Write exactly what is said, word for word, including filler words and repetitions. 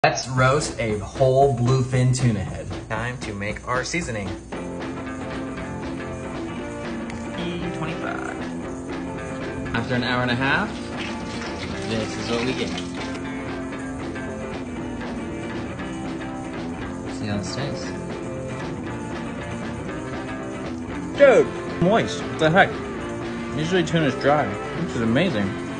Let's roast a whole bluefin tuna head. Time to make our seasoning. E twenty-five. After an hour and a half, this is what we get. See how this tastes. Dude, moist. What the heck? Usually tuna's dry, which is amazing.